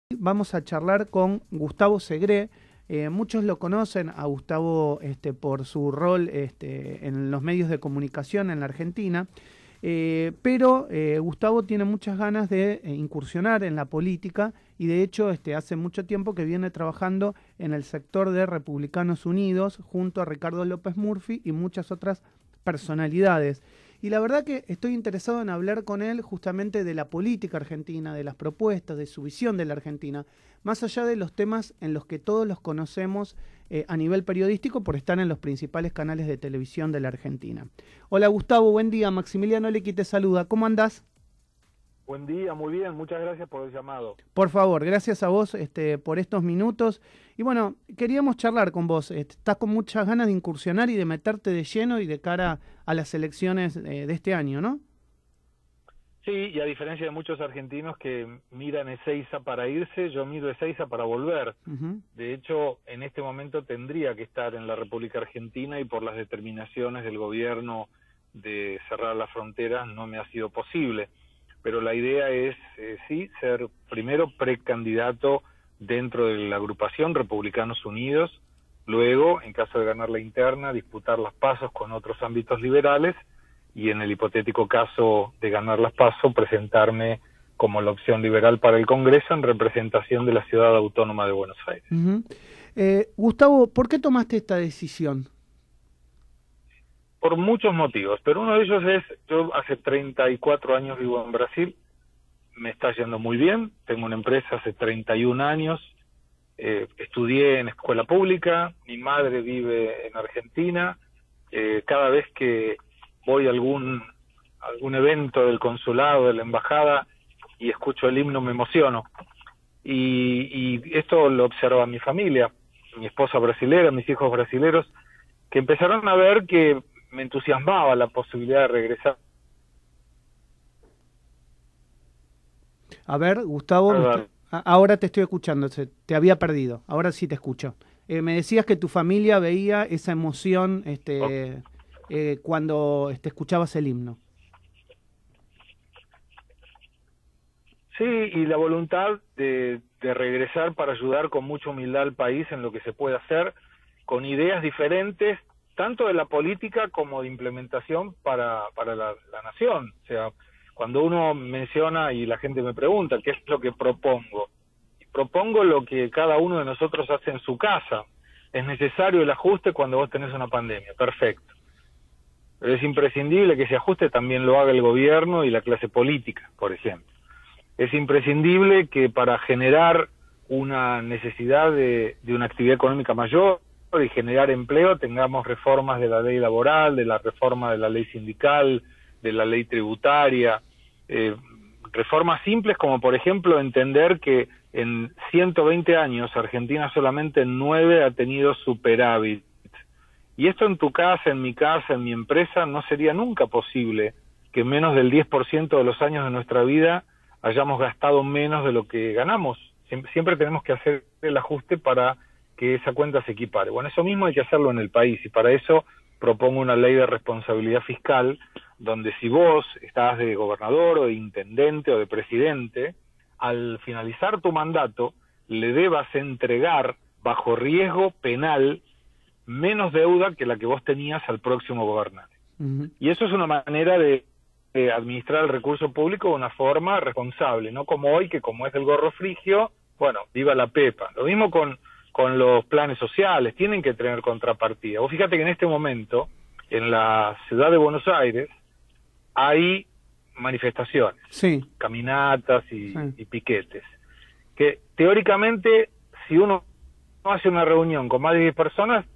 Vamos a charlar con Gustavo Segré. Muchos lo conocen a Gustavo por su rol en los medios de comunicación en la Argentina, pero Gustavo tiene muchas ganas de incursionar en la política y de hecho hace mucho tiempo que viene trabajando en el sector de Republicanos Unidos junto a Ricardo López Murphy y muchas otras personalidades. Y la verdad que estoy interesado en hablar con él justamente de la política argentina, de las propuestas, de su visión de la Argentina, más allá de los temas en los que todos los conocemos a nivel periodístico por estar en los principales canales de televisión de la Argentina. Hola Gustavo, buen día. Maximiliano Lecky te saluda. ¿Cómo andás? Buen día, muy bien, muchas gracias por el llamado. Por favor, gracias a vos por estos minutos. Y bueno, queríamos charlar con vos. Estás con muchas ganas de incursionar y de meterte de lleno y de cara a las elecciones de este año, ¿no? Sí, y a diferencia de muchos argentinos que miran Ezeiza para irse, yo miro Ezeiza para volver. De hecho, en este momento tendría que estar en la República Argentina y por las determinaciones del gobierno de cerrar las fronteras no me ha sido posible. Pero la idea es, sí, ser primero precandidato dentro de la agrupación Republicanos Unidos, luego, en caso de ganar la interna, disputar las PASO con otros ámbitos liberales y en el hipotético caso de ganar las PASO, presentarme como la opción liberal para el Congreso en representación de la Ciudad Autónoma de Buenos Aires. Gustavo, ¿por qué tomaste esta decisión? Por muchos motivos, pero uno de ellos es, yo hace 34 años vivo en Brasil, me está yendo muy bien, tengo una empresa hace 31 años, estudié en escuela pública, mi madre vive en Argentina, cada vez que voy a algún evento del consulado, de la embajada, y escucho el himno me emociono. Y esto lo observa mi familia, mi esposa brasilera, mis hijos brasileros, que empezaron a ver que me entusiasmaba la posibilidad de regresar. A ver, Gustavo, ahora te estoy escuchando, te había perdido, ahora sí te escucho. Me decías que tu familia veía esa emoción cuando escuchabas el himno. Sí, y la voluntad de regresar para ayudar con mucha humildad al país en lo que se puede hacer, con ideas diferentes, tanto de la política como de implementación para la nación. O sea, cuando uno menciona y la gente me pregunta qué es lo que propongo, propongo lo que cada uno de nosotros hace en su casa. Es necesario el ajuste cuando vos tenés una pandemia, perfecto. Pero es imprescindible que ese ajuste también lo haga el gobierno y la clase política, por ejemplo. Es imprescindible que para generar una necesidad de una actividad económica mayor y generar empleo tengamos reformas de la ley laboral, de la reforma de la ley sindical, de la ley tributaria, reformas simples como por ejemplo entender que en 120 años Argentina solamente en 9 ha tenido superávit. Y esto en tu casa, en mi casa, en mi empresa no sería nunca posible que menos del 10% de los años de nuestra vida hayamos gastado menos de lo que ganamos. Siempre tenemos que hacer el ajuste para que esa cuenta se equipare. Bueno, eso mismo hay que hacerlo en el país y para eso propongo una ley de responsabilidad fiscal donde si vos estás de gobernador o de intendente o de presidente, al finalizar tu mandato le debas entregar bajo riesgo penal menos deuda que la que vos tenías al próximo gobernante. Y eso es una manera de administrar el recurso público de una forma responsable, no como hoy que como es el gorro frigio, bueno, viva la pepa. Lo mismo con los planes sociales, tienen que tener contrapartida. Vos fíjate que en este momento, en la ciudad de Buenos Aires, hay manifestaciones, sí, caminatas y piquetes, que teóricamente, si uno hace una reunión con más de 10 personas,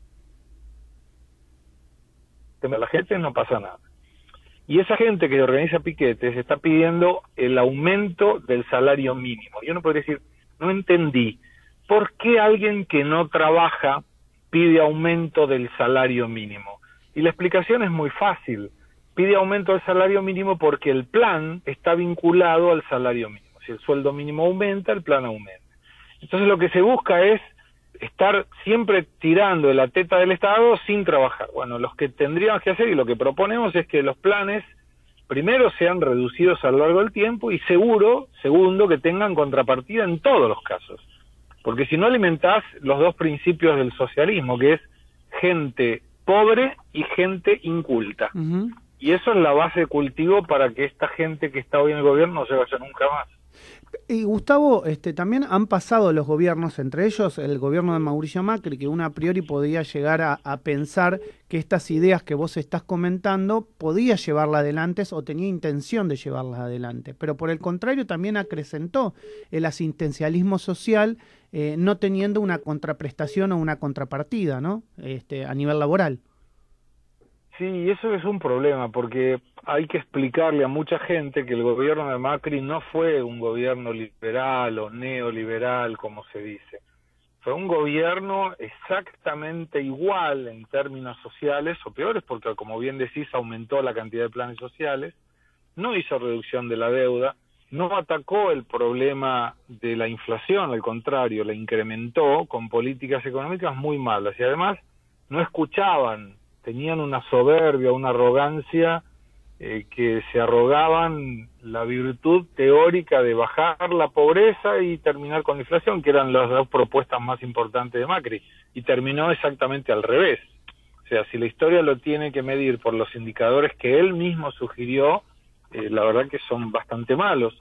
la gente no pasa nada. Y esa gente que organiza piquetes está pidiendo el aumento del salario mínimo. Yo no podría decir, no entendí, ¿por qué alguien que no trabaja pide aumento del salario mínimo? Y la explicación es muy fácil. Pide aumento del salario mínimo porque el plan está vinculado al salario mínimo. Si el sueldo mínimo aumenta, el plan aumenta. Entonces lo que se busca es estar siempre tirando de la teta del Estado sin trabajar. Bueno, los que tendríamos que hacer y lo que proponemos es que los planes primero sean reducidos a lo largo del tiempo y segundo, que tengan contrapartida en todos los casos. Porque si no alimentás los dos principios del socialismo, que es gente pobre y gente inculta. Ujú. Y eso es la base de cultivo para que esta gente que está hoy en el gobierno no se vaya nunca más. Y Gustavo, también han pasado los gobiernos, entre ellos el gobierno de Mauricio Macri, que uno a priori podía llegar a pensar que estas ideas que vos estás comentando podía llevarla adelante o tenía intención de llevarlas adelante, pero por el contrario también acrecentó el asistencialismo social, no teniendo una contraprestación o una contrapartida, ¿no? A nivel laboral. Sí, eso es un problema, porque hay que explicarle a mucha gente que el gobierno de Macri no fue un gobierno liberal o neoliberal, como se dice. Fue un gobierno exactamente igual en términos sociales, o peores, porque como bien decís, aumentó la cantidad de planes sociales, no hizo reducción de la deuda, no atacó el problema de la inflación, al contrario, la incrementó con políticas económicas muy malas, y además no escuchaban, tenían una soberbia, una arrogancia, que se arrogaban la virtud teórica de bajar la pobreza y terminar con la inflación, que eran las dos propuestas más importantes de Macri, y terminó exactamente al revés. O sea, si la historia lo tiene que medir por los indicadores que él mismo sugirió, la verdad que son bastante malos.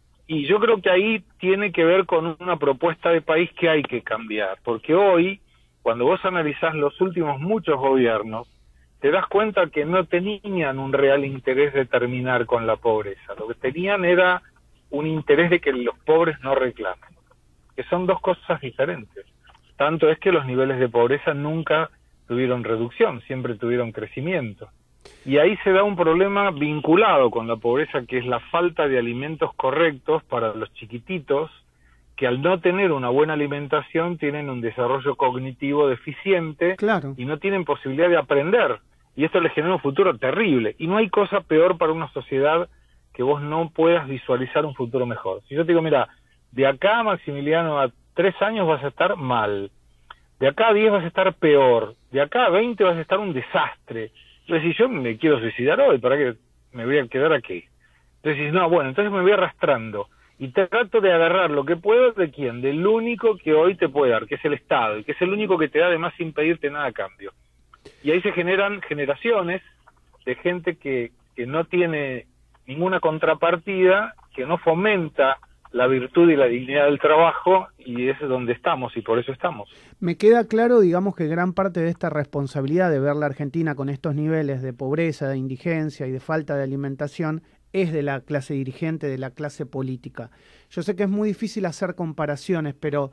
Y yo creo que ahí tiene que ver con una propuesta de país que hay que cambiar, porque hoy, cuando vos analizás los últimos muchos gobiernos, te das cuenta que no tenían un real interés de terminar con la pobreza. Lo que tenían era un interés de que los pobres no reclamen, que son dos cosas diferentes. Tanto es que los niveles de pobreza nunca tuvieron reducción, siempre tuvieron crecimiento. Y ahí se da un problema vinculado con la pobreza, que es la falta de alimentos correctos para los chiquititos, que al no tener una buena alimentación tienen un desarrollo cognitivo deficiente. Claro. Y no tienen posibilidad de aprender. Y esto les genera un futuro terrible. Y no hay cosa peor para una sociedad que vos no puedas visualizar un futuro mejor. Si yo te digo, mira, de acá, Maximiliano, a 3 años vas a estar mal. De acá a 10 vas a estar peor. De acá a 20 vas a estar un desastre. Entonces, si yo me quiero suicidar hoy, ¿para qué me voy a quedar aquí? Entonces, no, bueno, entonces me voy arrastrando. Y trato de agarrar lo que puedo de quién, del único que hoy te puede dar, que es el Estado, y que es el único que te da además sin pedirte nada a cambio. Y ahí se generan generaciones de gente que no tiene ninguna contrapartida, que no fomenta la virtud y la dignidad del trabajo, y ese es donde estamos, y por eso estamos. Me queda claro, digamos, que gran parte de esta responsabilidad de ver la Argentina con estos niveles de pobreza, de indigencia y de falta de alimentación es de la clase dirigente, de la clase política. Yo sé que es muy difícil hacer comparaciones, pero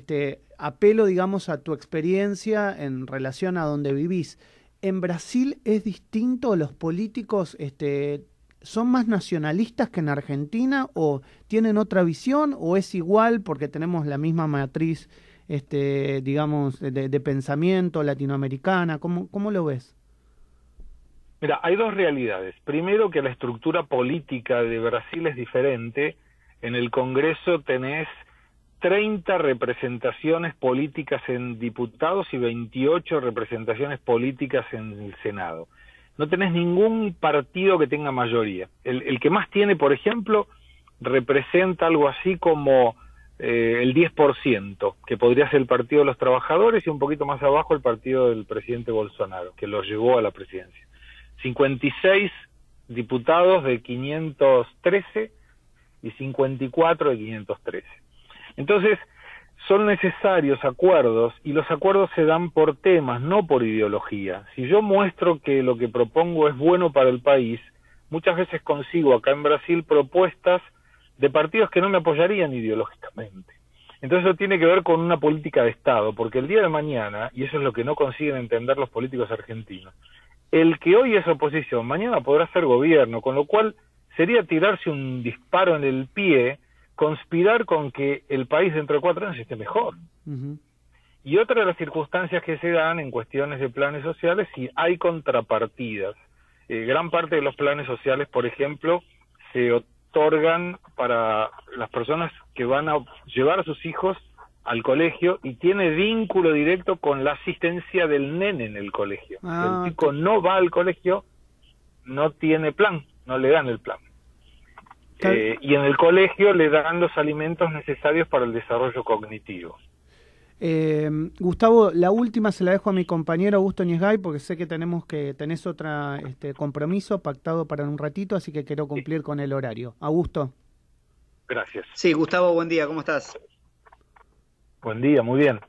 apelo, digamos, a tu experiencia en relación a donde vivís. ¿En Brasil es distinto? ¿Los políticos son más nacionalistas que en Argentina o tienen otra visión o es igual porque tenemos la misma matriz, digamos, de pensamiento latinoamericana? ¿Cómo lo ves? Mira, hay dos realidades. Primero, que la estructura política de Brasil es diferente. En el Congreso tenés 30 representaciones políticas en diputados y 28 representaciones políticas en el Senado. No tenés ningún partido que tenga mayoría. El que más tiene, por ejemplo, representa algo así como el 10%, que podría ser el Partido de los Trabajadores, y un poquito más abajo el partido del presidente Bolsonaro, que lo llevó a la presidencia. 56 diputados de 513 y 54 de 513. Entonces, son necesarios acuerdos, y los acuerdos se dan por temas, no por ideología. Si yo muestro que lo que propongo es bueno para el país, muchas veces consigo acá en Brasil propuestas de partidos que no me apoyarían ideológicamente. Entonces eso tiene que ver con una política de Estado, porque el día de mañana, y eso es lo que no consiguen entender los políticos argentinos, el que hoy es oposición, mañana podrá ser gobierno, con lo cual sería tirarse un disparo en el pie, conspirar con que el país dentro de 4 años esté mejor. Uh-huh. Y otra de las circunstancias que se dan en cuestiones de planes sociales, si hay contrapartidas. Gran parte de los planes sociales, por ejemplo, se otorgan para las personas que van a llevar a sus hijos al colegio y tiene vínculo directo con la asistencia del nene en el colegio. Si el chico no va al colegio, no tiene plan. no le dan el plan. Y en el colegio le dan los alimentos necesarios para el desarrollo cognitivo. Gustavo, la última se la dejo a mi compañero Augusto Ñesgay, porque sé que tenés otro compromiso pactado para un ratito, así que quiero cumplir con el horario. Augusto. Gracias. Sí, Gustavo, buen día, ¿cómo estás? Buen día, muy bien.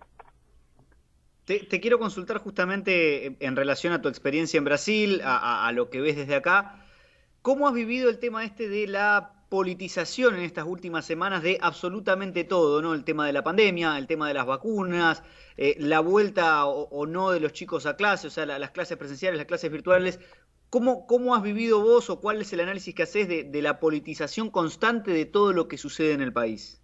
Te quiero consultar justamente en relación a tu experiencia en Brasil, a lo que ves desde acá. ¿Cómo has vivido el tema de la politización en estas últimas semanas de absolutamente todo, ¿no? El tema de la pandemia, el tema de las vacunas, la vuelta o no de los chicos a clase, o sea, las clases presenciales, las clases virtuales. ¿Cómo has vivido vos o cuál es el análisis que haces de la politización constante de todo lo que sucede en el país?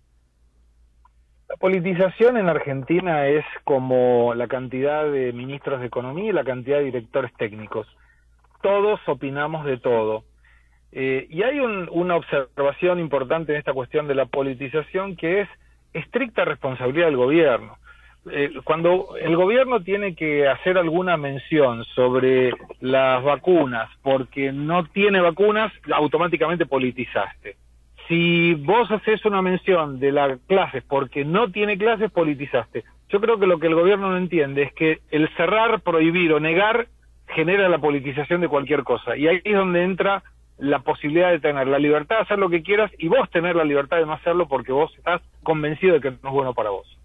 La politización en Argentina es como la cantidad de ministros de Economía y la cantidad de directores técnicos. Todos opinamos de todo. Y hay una observación importante en esta cuestión de la politización, que es estricta responsabilidad del gobierno. Cuando el gobierno tiene que hacer alguna mención sobre las vacunas porque no tiene vacunas, automáticamente politizaste. Si vos haces una mención de las clases porque no tiene clases, politizaste. Yo creo que lo que el gobierno no entiende es que el cerrar, prohibir o negar genera la politización de cualquier cosa. Y ahí es donde entra la posibilidad de tener la libertad de hacer lo que quieras y vos tener la libertad de no hacerlo porque vos estás convencido de que no es bueno para vos.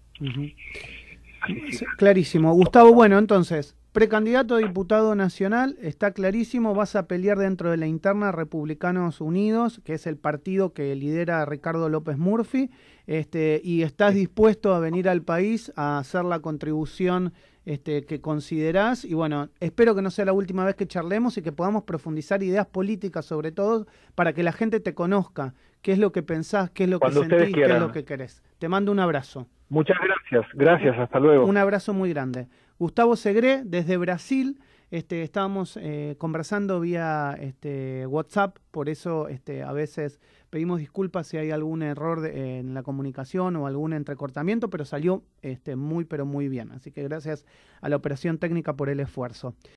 Clarísimo. Gustavo, bueno, entonces, precandidato a diputado nacional, está clarísimo, vas a pelear dentro de la interna Republicanos Unidos, que es el partido que lidera Ricardo López Murphy, y estás dispuesto a venir al país a hacer la contribución que considerás, y bueno, espero que no sea la última vez que charlemos y que podamos profundizar ideas políticas sobre todo para que la gente te conozca, qué es lo que pensás, qué es lo que sentís, qué es lo que querés. Te mando un abrazo. Muchas gracias, hasta luego. Un abrazo muy grande. Gustavo Segré, desde Brasil, estábamos conversando vía WhatsApp, por eso a veces pedimos disculpas si hay algún error en la comunicación o algún entrecortamiento, pero salió muy pero muy bien. Así que gracias a la operación técnica por el esfuerzo.